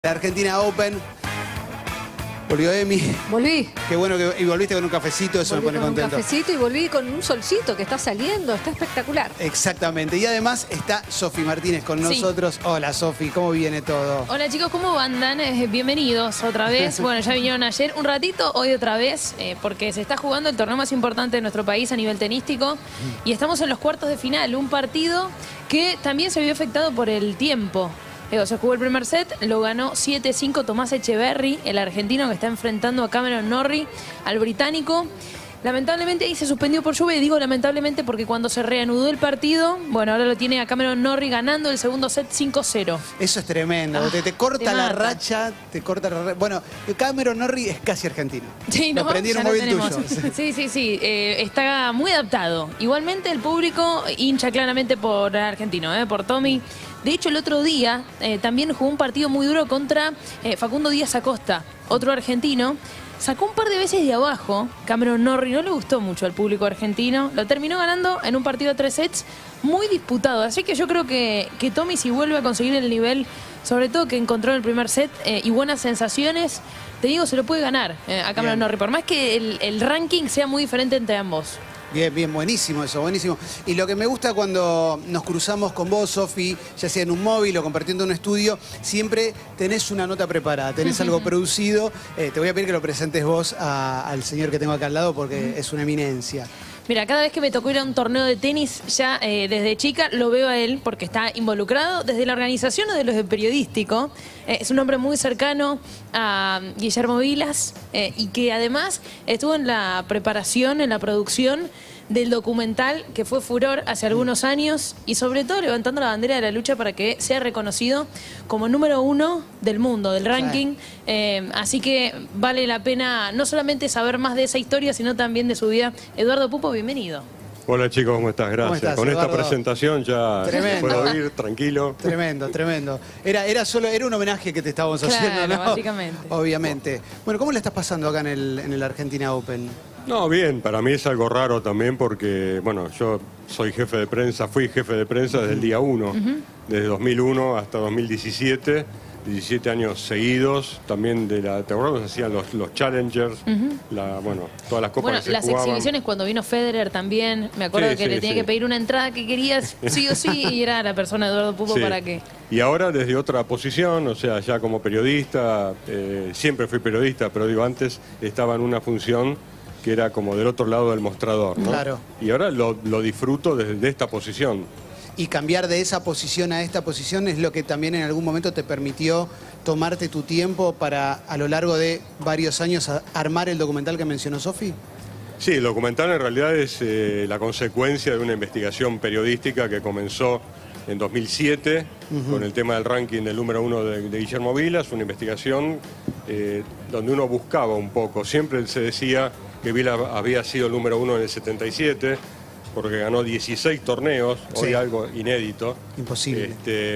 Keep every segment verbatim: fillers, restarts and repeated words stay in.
La Argentina Open. Volvió Emi. Volví. Qué bueno que y volviste con un cafecito, eso Volví me pone con contento. un cafecito y volví con un solcito que está saliendo, está espectacular. Exactamente. Y además está Sofi Martínez con Sí. nosotros. Hola Sofi, ¿cómo viene todo? Hola chicos, ¿cómo andan? Eh, bienvenidos otra vez. Bueno, ya vinieron ayer un ratito, hoy otra vez, eh, porque se está jugando el torneo más importante de nuestro país a nivel tenístico y estamos en los cuartos de final, un partido que también se vio afectado por el tiempo. Eh, se jugó el primer set, lo ganó siete cinco Tomás Echeverry, el argentino que está enfrentando a Cameron Norrie, al británico. Lamentablemente ahí se suspendió por lluvia, y digo lamentablemente porque cuando se reanudó el partido, bueno, ahora lo tiene a Cameron Norrie ganando el segundo set cinco cero. Eso es tremendo. Ah, te, te corta te la mata. racha, te corta la racha. Bueno, Cameron Norrie es casi argentino. Sí, Lo ¿no? prendieron Ya muy lo bien tenemos. tuyo. Sí, sí, sí. eh, está muy adaptado. Igualmente el público hincha claramente por el argentino, eh, por Tommy. De hecho, el otro día eh, también jugó un partido muy duro contra eh, Facundo Díaz Acosta, otro argentino. Sacó un par de veces de abajo. Cameron Norrie no le gustó mucho al público argentino. Lo terminó ganando en un partido a tres sets muy disputado. Así que yo creo que, que Tommy, si vuelve a conseguir el nivel, sobre todo que encontró en el primer set, eh, y buenas sensaciones, te digo, se lo puede ganar eh, a Cameron Bien. Norrie. Por más que el, el ranking sea muy diferente entre ambos. Bien, bien, buenísimo eso, buenísimo. Y lo que me gusta cuando nos cruzamos con vos, Sofi, ya sea en un móvil o compartiendo un estudio, siempre tenés una nota preparada, tenés algo producido. Eh, te voy a pedir que lo presentes vos a- al señor que tengo acá al lado porque es una eminencia. Mira, cada vez que me tocó ir a un torneo de tenis, ya eh, desde chica lo veo a él porque está involucrado desde la organización o de los de periodístico. Eh, es un hombre muy cercano a Guillermo Vilas eh, y que además estuvo en la preparación, en la producción del documental que fue furor hace algunos años y sobre todo levantando la bandera de la lucha para que sea reconocido como número uno del mundo, del ranking. Eh, así que vale la pena no solamente saber más de esa historia, sino también de su vida. Eduardo Pupo, bienvenido. Hola chicos, ¿cómo estás? Gracias. ¿Cómo estás, Con esta Eduardo? presentación ya Tremendo. puedo ir tranquilo. Tremendo, tremendo. Era, era solo, era un homenaje que te estábamos Claro, haciendo, ¿no? básicamente. Obviamente. Bueno, ¿cómo le estás pasando acá en el, en el Argentina Open? No, bien, para mí es algo raro también porque, bueno, yo soy jefe de prensa, fui jefe de prensa desde el día uno, desde dos mil uno hasta dos mil diecisiete, diecisiete años seguidos, también de la, ¿te acuerdas? Se hacían los, los Challengers, la, bueno, todas las copas Bueno, que se las jugaban. exhibiciones cuando vino Federer también, me acuerdo Sí, que sí, le tenía sí. que pedir una entrada que querías sí o sí y era la persona de Eduardo Pupo Sí. para que... Y ahora desde otra posición, o sea, ya como periodista, eh, siempre fui periodista, pero digo, antes estaba en una función que era como del otro lado del mostrador, ¿no? Claro. Y ahora lo, lo disfruto desde esta posición. Y cambiar de esa posición a esta posición es lo que también en algún momento te permitió tomarte tu tiempo para, a lo largo de varios años, a- armar el documental que mencionó Sofi. Sí, el documental en realidad es eh, la consecuencia de una investigación periodística que comenzó en dos mil siete con el tema del ranking del número uno de, de Guillermo Vilas, una investigación eh, donde uno buscaba un poco. Siempre se decía que Vilas había sido el número uno en el setenta y siete, porque ganó dieciséis torneos, hoy Sí. algo inédito. Imposible. Este,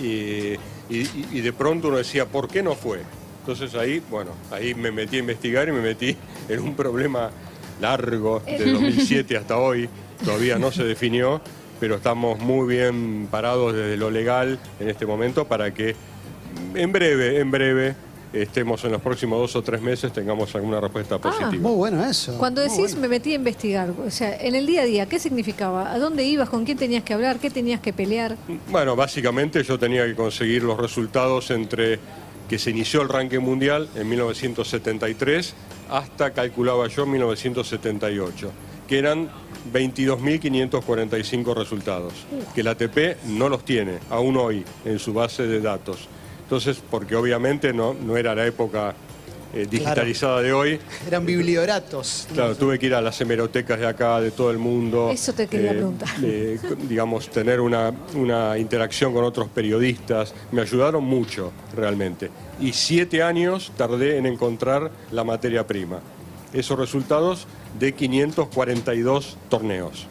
y, y- y de pronto uno decía, ¿por qué no fue? Entonces ahí, bueno, ahí me metí a investigar y me metí en un problema largo, de dos mil siete hasta hoy, todavía no se definió, pero estamos muy bien parados desde lo legal en este momento para que en breve, en breve, estemos en los próximos dos o tres meses, tengamos alguna respuesta positiva. Muy bueno eso. Cuando Muy decís bueno. me metí a investigar, o sea, en el día a día, ¿qué significaba? ¿A dónde ibas? ¿Con quién tenías que hablar? ¿Qué tenías que pelear? Bueno, básicamente yo tenía que conseguir los resultados entre que se inició el ranking mundial en mil novecientos setenta y tres hasta, calculaba yo, mil novecientos setenta y ocho, que eran veintidós mil quinientos cuarenta y cinco resultados, que la A T P no los tiene aún hoy en su base de datos. Entonces, porque obviamente no, no era la época eh, digitalizada de hoy. Eran biblioratos. Claro, tuve que ir a las hemerotecas de acá, de todo el mundo. Eso te quería preguntar. eh, digamos, tener una, una interacción con otros periodistas. Me ayudaron mucho, realmente. Y siete años tardé en encontrar la materia prima. Esos resultados de quinientos cuarenta y dos torneos.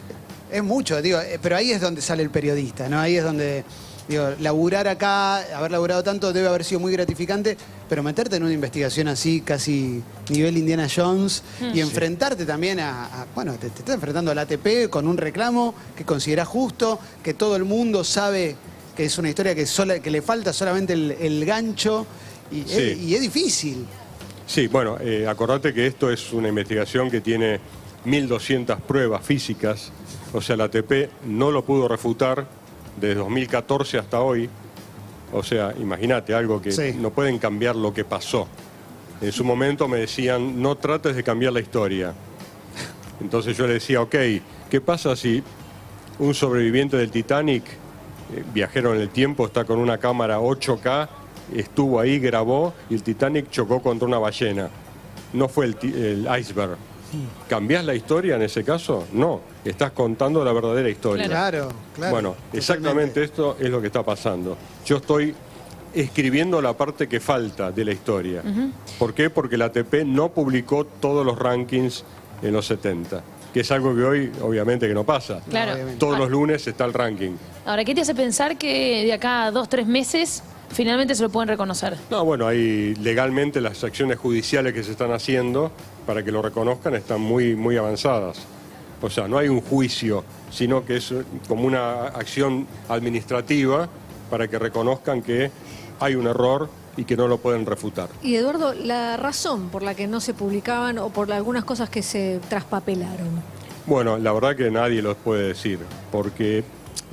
Es mucho, digo, eh, pero ahí es donde sale el periodista, ¿no? Ahí es donde, digo, laburar acá, haber laburado tanto debe haber sido muy gratificante, pero meterte en una investigación así, casi nivel Indiana Jones, y enfrentarte también a, a- bueno, te, te estás enfrentando al A T P con un reclamo que considerás justo, que todo el mundo sabe es una historia que, sola, que le falta solamente el, el gancho y, Sí. es, y es difícil. Sí, bueno, eh, acordate que esto es una investigación que tiene mil doscientas pruebas físicas, o sea, la A T P no lo pudo refutar desde dos mil catorce hasta hoy, o sea, imagínate algo que Sí. no pueden cambiar lo que pasó. En su momento me decían, no trates de cambiar la historia. Entonces yo le decía, ok, ¿qué pasa si un sobreviviente del Titanic, eh, viajero en el tiempo, está con una cámara ocho K, estuvo ahí, grabó y el Titanic chocó contra una ballena? No fue el, ti- el iceberg. ¿Cambiás la historia en ese caso? No, estás contando la verdadera historia. Claro, claro. Bueno, exactamente esto es lo que está pasando. Yo estoy escribiendo la parte que falta de la historia. ¿Por qué? Porque la A T P no publicó todos los rankings en los setenta, que es algo que hoy obviamente que no pasa. Claro. obviamente. Todos los lunes está el ranking. Ahora, ¿qué te hace pensar que de acá a dos, tres meses finalmente se lo pueden reconocer? No, bueno, hay legalmente las acciones judiciales que se están haciendo para que lo reconozcan están muy, muy avanzadas. O sea, no hay un juicio, sino que es como una acción administrativa para que reconozcan que hay un error y que no lo pueden refutar. Y Eduardo, la razón por la que no se publicaban o por algunas cosas que se traspapelaron. Bueno, la verdad que nadie los puede decir, porque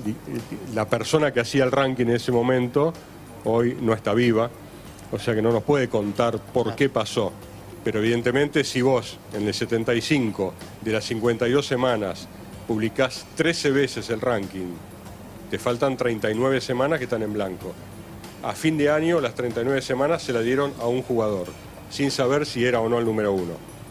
la persona que hacía el ranking en ese momento hoy no está viva, o sea que no nos puede contar por qué pasó. Pero evidentemente si vos en el setenta y cinco de las cincuenta y dos semanas publicás trece veces el ranking, te faltan treinta y nueve semanas que están en blanco. A fin de año las treinta y nueve semanas se la dieron a un jugador, sin saber si era o no el número uno.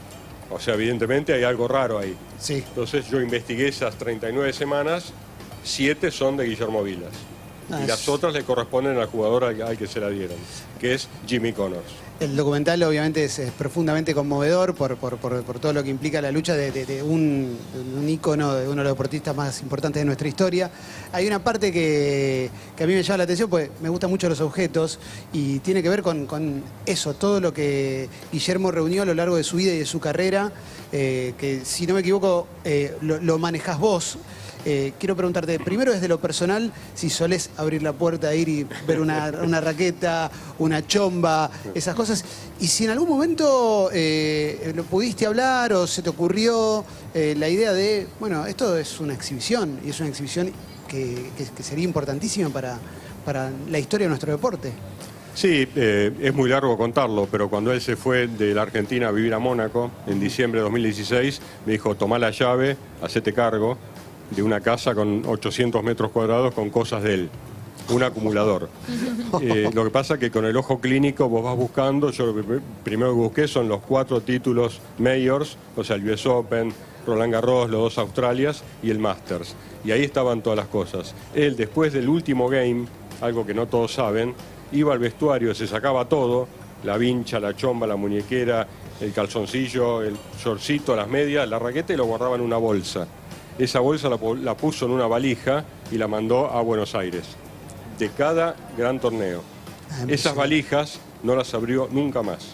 O sea, evidentemente hay algo raro ahí. Sí. Entonces yo investigué esas treinta y nueve semanas, siete son de Guillermo Vilas. Ah, y es- las otras le corresponden al jugador al, al que se la dieron, que es Jimmy Connors. El documental obviamente es, es profundamente conmovedor por, por, por, por todo lo que implica la lucha de, de- de un, de un ícono, de uno de los deportistas más importantes de nuestra historia. Hay una parte que, que a mí me llama la atención, porque me gustan mucho los objetos y tiene que ver con, con eso, todo lo que Guillermo reunió a lo largo de su vida y de su carrera, eh, que si no me equivoco eh, lo, lo manejás vos. Eh, quiero preguntarte, primero desde lo personal, si solés abrir la puerta, ir y ver una, una raqueta, una chomba, esas cosas, y si en algún momento eh, lo pudiste hablar o se te ocurrió eh, la idea de, bueno, esto es una exhibición, y es una exhibición que, que- que sería importantísima para, para la historia de nuestro deporte. Sí, eh, es muy largo contarlo, pero cuando él se fue de la Argentina a vivir a Mónaco en diciembre de dos mil dieciséis, me dijo, tomá la llave, hacete cargo de una casa con ochocientos metros cuadrados con cosas de él, un acumulador. Eh, lo que pasa es que con el ojo clínico vos vas buscando, yo lo que primero que busqué son los cuatro títulos Majors, o sea, el U S Open, Roland Garros, los dos Australias y el Masters. Y ahí estaban todas las cosas. Él, después del último game, algo que no todos saben, iba al vestuario, se sacaba todo, la vincha, la chomba, la muñequera, el calzoncillo, el shortcito, las medias, la raqueta y lo guardaba en una bolsa. Esa bolsa la, la puso en una valija y la mandó a Buenos Aires, de cada gran torneo. Ah, Esas valijas no las abrió nunca más.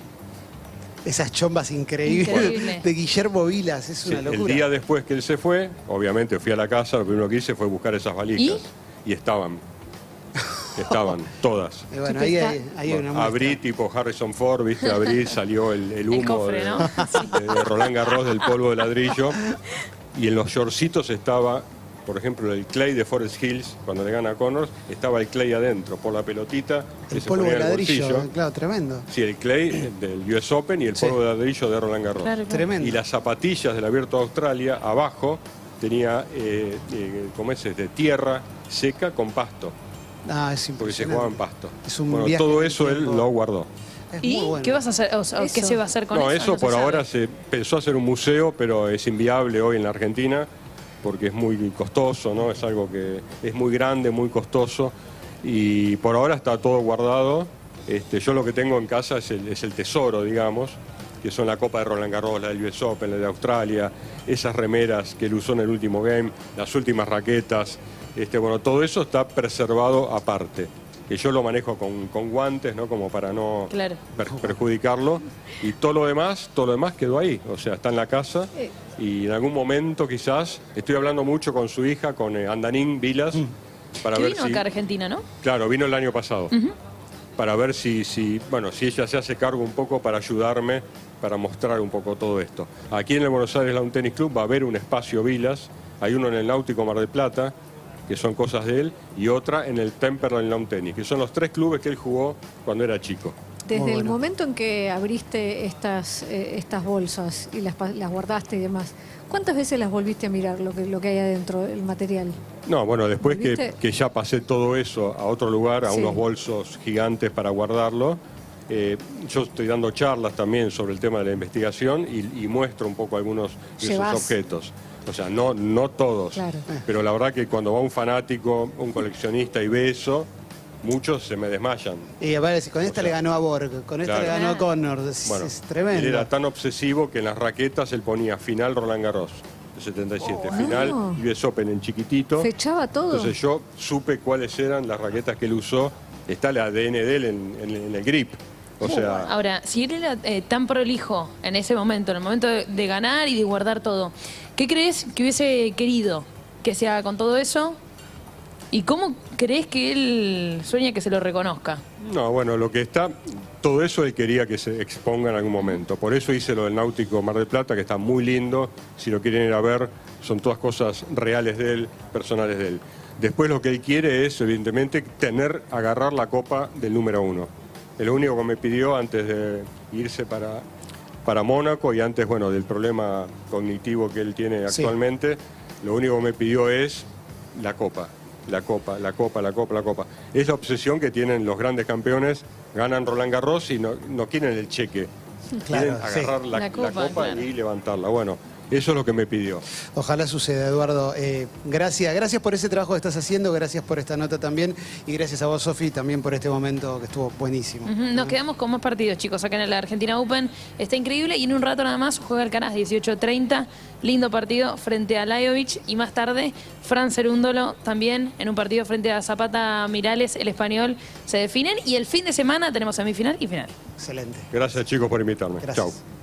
Esas chombas increíbles Increíble. de Guillermo Vilas, es Sí, una el locura. día después que él se fue, obviamente fui a la casa, lo primero que hice fue buscar esas valijas. ¿Y? estaban. Estaban, todas. Eh, bueno, ahí hay, ahí hay una muestra. Abrí tipo Harrison Ford, viste, abrí, salió el, el humo cofre, de, ¿no? de- de Roland Garros, del polvo de ladrillo. Y en los shortcitos estaba, por ejemplo, el clay de Forest Hills, cuando le gana a Connors, estaba el clay adentro, por la pelotita que El se polvo ponía de en el ladrillo, bolsillo. claro, tremendo. Sí, el clay del U S Open y el Sí. polvo de ladrillo de Roland Garros. Claro, claro. Tremendo. Y las zapatillas del Abierto de Australia, abajo, tenía, eh, eh, ¿cómo es? De tierra seca con pasto, Ah, es porque se impresionante. jugaba en pasto. Es un bueno, viaje todo en el eso él tiempo. lo guardó. Es ¿Y muy bueno. qué vas a hacer? O sea, ¿qué Eso. se va a hacer con No, eso? eso se por sabe. ahora se pensó hacer un museo, pero es inviable hoy en la Argentina porque es muy costoso, ¿no? Es algo que es muy grande, muy costoso y por ahora está todo guardado. Este, yo lo que tengo en casa es el, es el tesoro, digamos, que son la Copa de Roland Garros, la del U S Open, la de Australia, esas remeras que él usó en el último game, las últimas raquetas. Este, bueno, todo eso está preservado aparte. Que yo lo manejo con, con guantes, ¿no? Como para no Claro. per- perjudicarlo. Y todo lo demás, todo lo demás quedó ahí. O sea, está en la casa. Y en algún momento quizás, estoy hablando mucho con su hija, con eh, Andanín Vilas, para Que ver vino si... acá a Argentina, ¿no? Claro, vino el año pasado. Uh-huh. Para ver si, si, bueno, si ella se hace cargo un poco para ayudarme, para mostrar un poco todo esto. Aquí en el Buenos Aires Lawn Tennis Club va a haber un espacio Vilas, hay uno en el Náutico Mar del Plata, que son cosas de él, y otra en el Temperley Lawn Tennis, que son los tres clubes que él jugó cuando era chico. Desde Muy el bueno. momento en que abriste estas, eh, estas bolsas y las, pa- las guardaste y demás, ¿cuántas veces las volviste a mirar lo que, lo que hay adentro, el material? No, bueno, después que, ¿Viste? que ya pasé todo eso a otro lugar, a Sí. unos bolsos gigantes para guardarlo, eh, yo estoy dando charlas también sobre el tema de la investigación y, y muestro un poco algunos de Llevas. esos objetos. O sea, no, no todos, Claro. pero la verdad que cuando va un fanático, un coleccionista y ve eso, muchos se me desmayan. Y aparece, con esta O sea, le ganó a Borg, con esta claro. le ganó a Connor. Es, Bueno, es tremendo. él era tan obsesivo que en las raquetas él ponía final Roland Garros, de setenta y siete, Oh, final no. U S Open en chiquitito. ¿Fechaba todo? Entonces yo supe cuáles eran las raquetas que él usó. Está el A D N de él en, en- en el grip. O sea, Ahora, si él era eh, tan prolijo en ese momento, en el momento de, de ganar y de guardar todo, ¿qué crees que hubiese querido que se haga con todo eso? ¿Y cómo crees que él sueña que se lo reconozca? no, bueno, lo que está, todo eso él quería que se exponga en algún momento. Por eso hice lo del Náutico Mar del Plata, que está muy lindo. Si lo quieren ir a ver, son todas cosas reales de él, personales de él. Después lo que él quiere es, evidentemente, tener, agarrar la copa del número uno. Es lo único que me pidió antes de irse para, para Mónaco y antes, bueno, del problema cognitivo que él tiene Sí. actualmente, lo único que me pidió es la copa, la copa, la copa, la copa, la copa. Es la obsesión que tienen los grandes campeones, ganan Roland Garros y no, no quieren el cheque, Claro, quieren sí. agarrar la, La la copa, copa, claro. y levantarla. Bueno, eso es lo que me pidió. Ojalá suceda, Eduardo. Eh, gracias, gracias por ese trabajo que estás haciendo, gracias por esta nota también y gracias a vos, Sofi, también por este momento que estuvo buenísimo. Ujú, Nos quedamos con más partidos, chicos, acá en la Argentina Open. Está increíble y en un rato nada más juega Alcaraz, dieciocho treinta. Lindo partido frente a Lajovic y más tarde Fran Cerúndolo también en un partido frente a Zapata Mirales, el español, se definen. Y el fin de semana tenemos semifinal y final. Excelente. Gracias, chicos, por invitarme. Gracias. Chau.